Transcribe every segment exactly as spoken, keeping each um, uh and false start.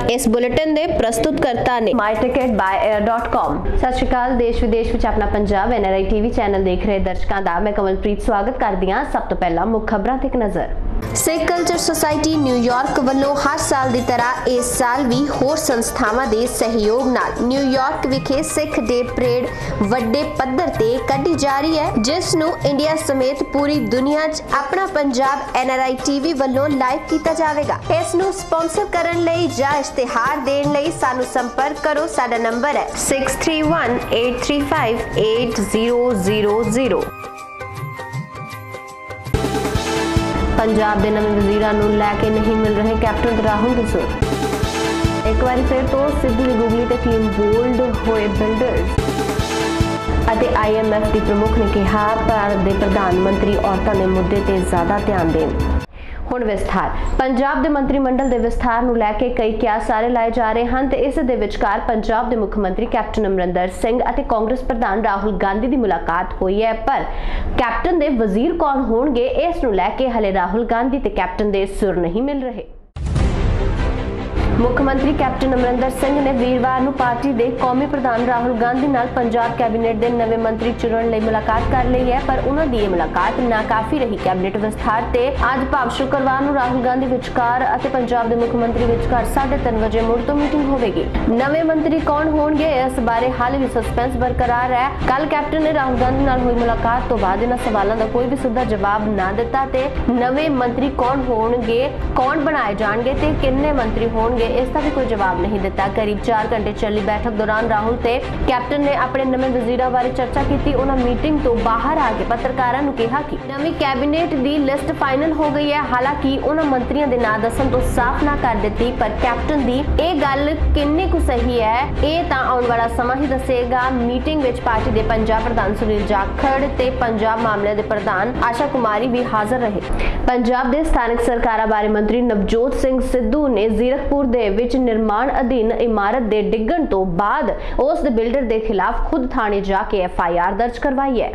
इस बुलेटिन दे प्रस्तुतकर्ता ने my ticket by air dot com. सत श्री अकाल। देश विदेश विच Apna Punjab N R I TV channel देख रहे दर्शकों का मैं कमलप्रीत स्वागत करदी हां। सब तो पहला मुख खबरां ते एक नज़र। सिख कल्चर सोसाइटी न्यूयॉर्क ਵੱਲੋਂ हर साल की तरह इस साल भी होर संस्थावां दे सहयोग नाल न्यूयॉर्क विखे सिख डे परेड वड्डे पद्धर ते कड्ढी जा रही है, जिस नूं इंडिया समेत पूरी दुनिया च Apna Punjab N R I TV ਵੱਲੋਂ लाइव किया जाएगा। इस नूं स्पॉन्सर करन लई जां इश्तिहार देण लई सानू संपर्क करो। साडा नंबर है six three one eight three five eight zero zero zero. Punjab के नवे वजीरां नूं लैके नहीं मिल रहे कैप्टन राहुल के सुर। एक बार फिर तो सिद्धू की गुगली ते टीम बोल्ड होए बिल्डर्स। अते आई एम एफ की प्रमुख ने कहा भारत के प्रधानमंत्री औरतों के मुद्दे ते ज्यादा ध्यान देण। हुण विस्तार। पंजाब के मंत्रिमंडल के विस्तार नूं लैके कई क्यास सारे लाए जा रहे हैं ते इस दे विचकार पंजाब के मुख्यमंत्री कैप्टन अमरिंदर सिंह अते कांग्रेस प्रधान राहुल गांधी की मुलाकात हुई है, पर कैप्टन के वजीर कौन होणगे इस नूं लैके हले राहुल गांधी ते कैप्टन के सुर नहीं मिल रहे। मुख्यमंत्री कैप्टन अमरिंदर सिंह ने वीरवार नूं पार्टी के कौमी प्रधान राहुल गांधी नाल पंजाब कैबिनेट के नवे मंत्री चुनण लई मुलाकात कर ली है, पर उन्हां दी मुलाकात नाकाफी रही। कैबिनेट विस्तार ते अज भाव शुक्रवार नूं राहुल गांधी विचकार अते पंजाब के मुख्यमंत्री विचकार साढ़े तीन बजे मुड़ तो मीटिंग होवेगी। नवे मंत्री कौन होणगे इस बारे हाल भी सस्पेंस बरकरार है। कल कैप्टन ने राहुल गांधी नाल हुई मुलाकात तो बाद इन्हां सवालों का कोई भी सीधा जवाब ना दिता ते नवे मंत्री कौन होणगे, कौन बनाए जाणगे ते किन्ने मंत्री होणगे इसका भी कोई जवाब नहीं दिता। करीब चार घंटे चली बैठक दौरान राहुल ते कैप्टन ने अपने नवे वजीरां बारे चर्चा की। उन्होंने मीटिंग तो बाहर आके पत्रकारों को कहा कि नवी कैबिनेट की लिस्ट फाइनल हो गई है। हालांकि उन्होंने मंत्रियों के नाम दसन तो साफ ना कर दी, पर कैप्टन की यह गल किन्नी कुछ सही है ये तां आउण वाला समा ही दसेगा। मीटिंग विच पार्टी के पंजाब प्रधान सुनील जाखड़ ते पंजाब मामले के प्रधान आशा कुमारी भी हाजिर रहे। पंजाब के स्थानिक सरकारां बारे मंत्री नवजोत सिंह सिद्धू ने जीरकपुर दे विच निर्माण अधीन इमारत दे डिग्गण तो बाद उस बिल्डर के खिलाफ खुद थाने जाके एफ आई आर दर्ज करवाई है।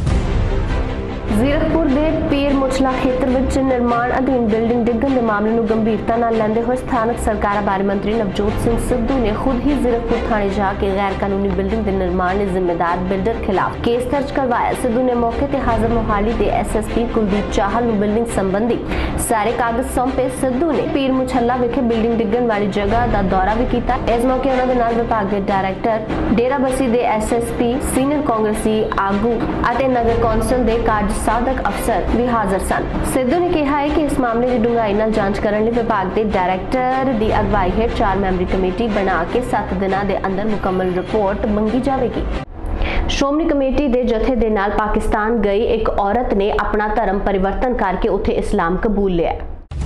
जीरकपुर के पीर मुचला खेत्र विच निर्माण अधीन बिल्डिंग डिग्गण के मामले नूं गंभीरता नाल लैंदे हुए स्थानक सरकार बारे मंत्री नवजोत सिंह सिद्धू ने खुद ही जीरकपुर थाने जाके गैर कानूनी बिल्डिंग के निर्माण के जिम्मेदार बिल्डर खिलाफ केस दर्ज करवाया। सिद्धू ने मौके ते हाजिर मोहाली के S S P Kuldeep Chahal नूं बिल्डिंग संबंधी सारे कागज सौंपे। सिद्धू ने पीर मुचला विखे बिल्डिंग डिग्गण वाली जगह का दौरा भी किया। इस मौके उन्हां दे नाल विभाग के डायरैक्टर डेराबस्सी के एस एस पी सीनियर कांग्रेसी आगू अते नगर कौंसल के कार्य साधक अफसर भी हाजिर सन। सिद्धू ने कहा है कि इस मामले की डूंघाई नाल जांच करने विभाग के डायरैक्टर की अगवाई हेठ चार मैंबरी कमेटी बना के सत्त दिनों के अंदर मुकम्मल रिपोर्ट मंगी जाएगी। श्रोमणी कमेटी के जथे दे नाल पाकिस्तान गई एक औरत ने अपना धर्म परिवर्तन करके उत्थे इस्लाम कबूल लिया।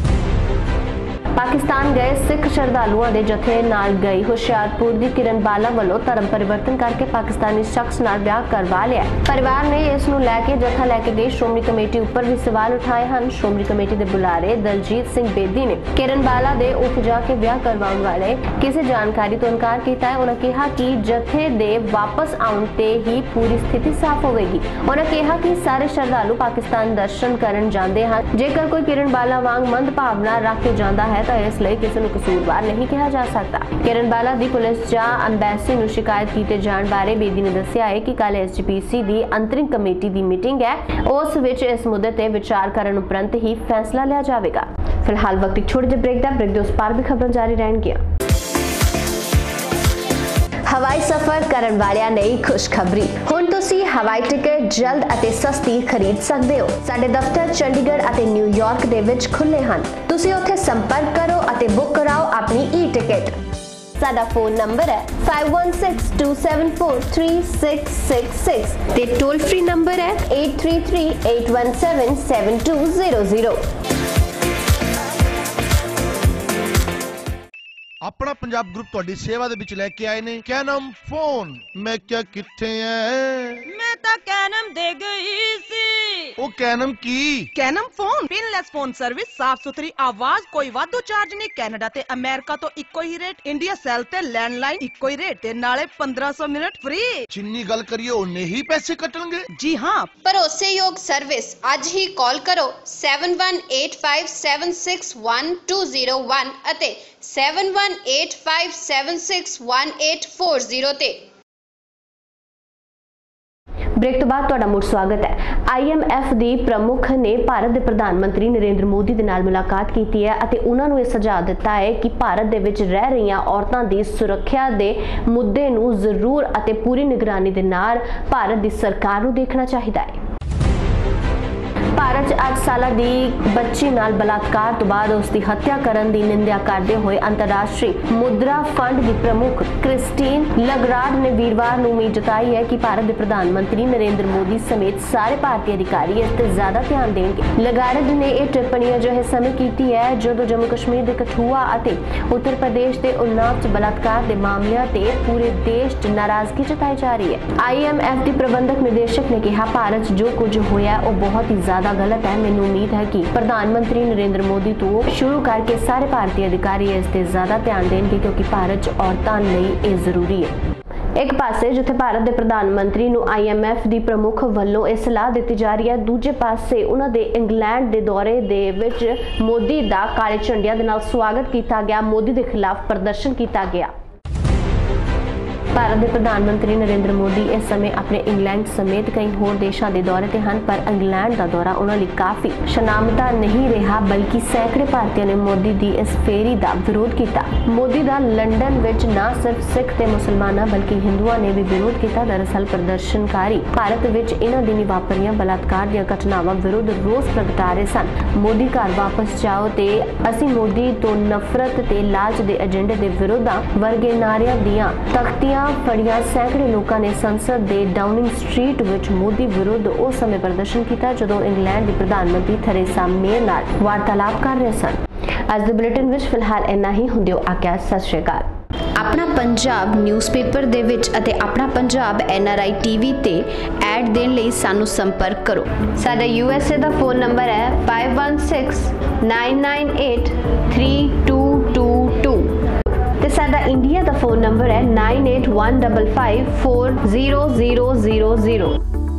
पाकिस्तान गए सिख श्रद्धालुओं के जथे नाल गई हुशियारपुर की किरण बाला वालों धर्म परिवर्तन करके पाकिस्तानी शख्स नाल ब्याह करवा लिया। परिवार ने इस नूं लैके जथा लैके गई श्रोमणी कमेटी उपर भी सवाल उठाए हैं। श्रोमणी कमेटी के बुलारे दलजीत सिंह बेदी ने किरण बाला दे उठ जाके ब्याह करवाउण वाले किसी जानकारी तो इनकार किया है। उन्होंने कहा कि जथे दे वापस आउण ते ही पूरी स्थिति साफ होगी। उन्होंने कहा कि सारे श्रद्धालु पाकिस्तान दर्शन करन जाते हैं। जेकर कोई किरण बाला वांग मंद भावना रख के जाता है तो इसलिए किसी को कसूरवार नहीं कहा जा सकता। किरण बाला दी पुलिस जां अंबैसी नूं शिकायत कीते जाण बारे बेदी ने दस्सिया है कि कल एस जी पी सी दी अंतरिम कमेटी दी मीटिंग है, उस विच इस मुद्दे ते विचार करन उपरंत ही फैसला लिया जाएगा। फिलहाल वक्त एक छोटे ਜਿਹੇ ब्रेक दा ब्रेक दे उस पार भी खबरां जारी रहणगीਆਂ। हवाई सफर करन वालियां नई खुशखबरी, हुण तुसीं हवाई टिकट जल्द अते सस्ती खरीद सकदे हो। साडे दफ्तर चंडीगढ़ अते न्यूयॉर्क दे विच खुले हन। तुसीं उत्थे संपर्क करो अते बुक कराओ अपनी ई टिकट। साडा फोन नंबर है five one six two seven four three six six six ते टोल फ्री नंबर है eight three three eight one seven seven two zero zero. Apna Punjab group ਤੁਹਾਡੀ सेवा ਦੇ ਵਿੱਚ ਲੈ ਕੇ ਆਏ ਨੇ ਕੈਨਮ फोन। मैं क्या किथे है मैं तो कैनम दे गई सी। ਉਹ ਕੈਨਮ ਕੀ? ਕੈਨਮ ਫੋਨ ਪਿਨਲੈਸ ਫੋਨ ਸਰਵਿਸ, ਸਾਫ ਸੁਥਰੀ ਆਵਾਜ਼, ਕੋਈ ਵਾਧੂ ਚਾਰਜ ਨਹੀਂ। ਕੈਨੇਡਾ ਤੇ ਅਮਰੀਕਾ ਤੋਂ ਇੱਕੋ ਹੀ ਰੇਟ, ਇੰਡੀਆ ਸੈਲ ਤੇ ਲੈਂਡਲਾਈਨ ਇੱਕੋ ਹੀ ਰੇਟ ਤੇ ਨਾਲੇ ਪੰਦਰਾਂ सौ ਮਿੰਟ ਫ੍ਰੀ। ਜਿੰਨੀ ਗੱਲ ਕਰੀਏ ਉਹਨੇ ਹੀ ਪੈਸੇ ਕੱਟਣਗੇ। ਜੀ ਹਾਂ, ਭਰੋਸੇਯੋਗ ਸਰਵਿਸ। ਅੱਜ ਹੀ ਕਾਲ ਕਰੋ seven one eight five seven six one two zero one ਅਤੇ seven one eight five seven six one eight four zero ਤੇ। ब्रेक तो बाद तुहाडा मुड़ स्वागत है। आई एम एफ ਦੀ ਪ੍ਰਮੁੱਖ ਨੇ ਭਾਰਤ ਦੇ ਪ੍ਰਧਾਨ ਮੰਤਰੀ ਨਰਿੰਦਰ ਮੋਦੀ ਦੇ ਨਾਲ ਮੁਲਾਕਾਤ ਕੀਤੀ ਹੈ ਅਤੇ ਉਹਨਾਂ ਨੂੰ ਇਹ ਸੁਝਾਅ ਦਿੱਤਾ ਹੈ ਕਿ ਭਾਰਤ ਦੇ ਵਿੱਚ ਰਹਿ ਰਹੀਆਂ ਔਰਤਾਂ ਦੀ ਸੁਰੱਖਿਆ ਦੇ ਮੁੱਦੇ ਨੂੰ ਜ਼ਰੂਰ ਅਤੇ ਪੂਰੀ ਨਿਗਰਾਨੀ ਦੇ ਨਾਲ ਭਾਰਤ ਦੀ ਸਰਕਾਰ ਨੂੰ ਦੇਖਣਾ ਚਾਹੀਦਾ ਹੈ। ਭਾਰਤ 'ਚ ਅੱਠ ਸਾਲਾਂ ਦੀ ਬੱਚੀ ਨਾਲ ਬਲਾਤਕਾਰ ਤੋਂ ਬਾਅਦ ਉਸ ਦੀ ਹੱਤਿਆ ਕਰਨ ਦੀ ਨਿੰਦਿਆ ਕਰਦੇ ਹੋਏ ਅੰਤਰਰਾਸ਼ਟਰੀ ਮੁਦਰਾ ਫੰਡ ਦੀ ਪ੍ਰਮੁੱਖ ਕ੍ਰਿਸਟੀਨ ਲਗਰਾਰਡ ਨੇ ਵੀਰਵਾਰ ਨੂੰ ਉਮੀਦ ਜਤਾਈ ਹੈ ਕਿ ਭਾਰਤ ਦੇ ਪ੍ਰਧਾਨ ਮੰਤਰੀ ਨਰਿੰਦਰ ਮੋਦੀ ਸਮੇਤ ਸਾਰੇ ਭਾਰਤੀ ਅਧਿਕਾਰੀ ਇਸ ਤੇ ਜ਼ਿਆਦਾ ਧਿਆਨ ਦੇਣਗੇ। ਲਗਰਾਰਡ ਨੇ ਇਹ ਟਿੱਪਣੀ ਅਜਿਹੇ ਸਮੇਂ ਕੀਤੀ ਹੈ ਜਦੋਂ ਜੰਮੂ ਕਸ਼ਮੀਰ ਦੇ ਕਠੂਆ ਅਤੇ ਉੱਤਰ ਪ੍ਰਦੇਸ਼ ਦੇ ਉਨਾਵ 'ਚ ਬਲਾਤਕਾਰ ਦੇ ਮਾਮਲਿਆਂ ਤੇ ਪੂਰੇ ਦੇਸ਼ 'ਚ ਨਾਰਾਜ਼ਗੀ ਜਤਾਈ ਜਾ ਰਹੀ ਹੈ। ਆਈ ਐਮ ਐਫ ਦੀ ਪ੍ਰਬੰਧਕ ਨਿदेशक ਨੇ ਕਿਹਾ, ਭਾਰਤ 'ਚ ਜੋ ਕੁਝ ਹੋਇਆ ਉਹ ਬਹੁਤ ਹੀ ਜ਼ਿਆਦਾ गलत है। मैनू उम्मीद है कि प्रधानमंत्री नरेंद्र मोदी तो शुरू करके सारे भारतीय अधिकारी इस ते ज्यादा ध्यान देंगे क्योंकि भारत च औरतां लई ये जरूरी है। एक पासे जिथे भारत के प्रधानमंत्री नूं आई एम एफ की प्रमुख वालों यह सलाह दी जा रही है, दूजे पासे उन्हां दे इंग्लैंड के दौरे दे विच मोदी का काले झंडियां दे नाल स्वागत किया गया, मोदी के खिलाफ प्रदर्शन किया गया। ਭਾਰਤ ਦੇ ਪ੍ਰਧਾਨ ਮੰਤਰੀ ਨਰਿੰਦਰ ਮੋਦੀ ਇਸ ਸਮੇਂ ਆਪਣੇ ਇੰਗਲੈਂਡ ਸਮੇਤ ਕਈ ਹੋਰ ਦੇਸ਼ਾਂ ਦੇ ਦੌਰੇ ਤੇ ਹਨ, ਪਰ ਇੰਗਲੈਂਡ ਦਾ ਦੌਰਾ ਉਹਨਾਂ ਲਈ ਕਾਫੀ ਸ਼ਨਾਮਤਾ ਨਹੀਂ ਰਿਹਾ, ਬਲਕਿ ਸੈਂਕੜੇ ਭਾਰਤੀਆਂ ਨੇ ਮੋਦੀ ਦੀ ਇਸ ਫੇਰੀ ਦਾ ਵਿਰੋਧ ਕੀਤਾ। ਮੋਦੀ ਦਾ ਲੰਡਨ ਵਿੱਚ ਨਾ ਸਿਰਫ ਸਿੱਖ ਤੇ ਮੁਸਲਮਾਨਾਂ ਬਲਕਿ ਹਿੰਦੂਆਂ ਨੇ ਵੀ ਵਿਰੋਧ ਕੀਤਾ। ਦਰਅਸਲ ਪ੍ਰਦਰਸ਼ਨਕਾਰੀ ਭਾਰਤ ਵਿੱਚ ਇਹਨਾਂ ਦਿਨੀ ਵਾਪਰੀਆਂ ਬਲਾਤਕਾਰ ਦੀਆਂ ਘਟਨਾਵਾਂ ਵਿਰੁੱਧ ਰੋਸ ਪ੍ਰਗਟਾ ਰਹੇ ਸਨ। ਮੋਦੀ ਘਰ ਵਾਪਸ ਜਾਓ ਤੇ ਅਸੀਂ ਮੋਦੀ ਤੋਂ ਨਫ਼ਰਤ ਤੇ ਲਾਲਚ ਦੇ ਏਜੰਡੇ ਦੇ ਵਿਰੁੱਧ ਵਰਗੇ ਨਾਰਿਆਂ ਦੀਆਂ ਤਖਤੀਆਂ ਫੜੀਆਂ। ਸੈਂਕੜੇ ਲੋਕਾਂ ਨੇ ਸੰਸਦ ਦੇ ਡਾਊਨਿੰਗ ਸਟਰੀਟ ਵਿੱਚ ਮੋਦੀ ਵਿਰੁੱਧ ਉਸ ਸਮੇਂ ਪ੍ਰਦਰਸ਼ਨ ਕੀਤਾ ਜਦੋਂ ਇੰਗਲੈਂਡ ਦੀ ਪ੍ਰਧਾਨ ਮੰਤਰੀ ਥੈਰੇਸਾ ਮੇ ਨਾਲ ਵਾਰਤਾਲਾਪ ਕਰ ਰਹੇ ਸਨ। ਅੱਜ ਦੇ ਬੁਲੇਟਿਨ ਵਿੱਚ ਫਿਲਹਾਲ ਇੰਨਾ ਹੀ। ਹੁੰਦਿਓ ਆਗਿਆ, ਸਤਿ ਸ਼੍ਰੀ ਅਕਾਲ। ਆਪਣਾ ਪੰਜਾਬ ਨਿਊਜ਼ਪੇਪਰ ਦੇ ਵਿੱਚ ਅਤੇ Apna Punjab N R I TV ਤੇ ਐਡ ਦੇਣ ਲਈ ਸਾਨੂੰ ਸੰਪਰਕ ਕਰੋ। ਸਾਡਾ ਯੂ ਐਸ ਏ ਦਾ ਫੋਨ ਨੰਬਰ ਹੈ five one six nine nine eight three two two two ਤੇ ਸਾਡਾ ਇੰਡੀਆ ਦਾ ਫੋਨ ਨੰਬਰ ਹੈ nine eight one five five four zero zero zero zero।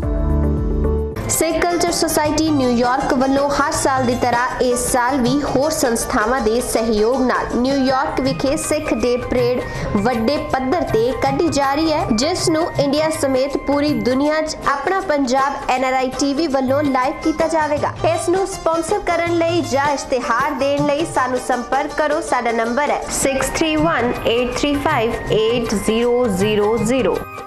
Sikh culture society New York ਵੱਲੋਂ ਹਰ ਸਾਲ ਦੀ ਤਰ੍ਹਾਂ ਇਸ ਸਾਲ ਵੀ ਹੋਰ ਸੰਸਥਾਵਾਂ ਦੇ ਸਹਿਯੋਗ ਨਾਲ ਨਿਊਯਾਰਕ ਵਿਖੇ ਸਿੱਖ ਡੇ ਪਰੇਡ ਵੱਡੇ ਪੱਧਰ ਤੇ ਕੱਢੀ ਜਾ ਰਹੀ ਹੈ, ਜਿਸ ਨੂੰ ਇੰਡੀਆ ਸਮੇਤ ਪੂਰੀ ਦੁਨੀਆ 'ਚ Apna Punjab N R I TV ਵੱਲੋਂ ਲਾਈਵ ਕੀਤਾ ਜਾਵੇਗਾ। ਇਸ ਨੂੰ ਸਪਾਂਸਰ ਕਰਨ ਲਈ ਜਾਂ ਇਸ਼ਤਿਹਾਰ ਦੇਣ ਲਈ ਸਾਨੂੰ ਸੰਪਰਕ ਕਰੋ। ਸਾਡਾ ਨੰਬਰ ਹੈ six three one eight three five eight zero zero zero।